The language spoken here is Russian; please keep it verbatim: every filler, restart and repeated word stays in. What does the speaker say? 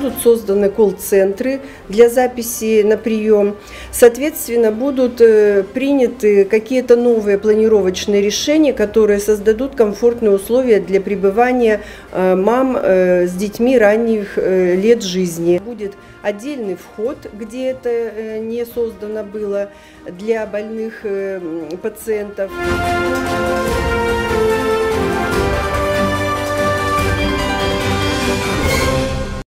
Будут созданы колл-центры для записи на прием. Соответственно, будут приняты какие-то новые планировочные решения, которые создадут комфортные условия для пребывания мам с детьми ранних лет жизни. Будет отдельный вход, где это не создано было для больных пациентов.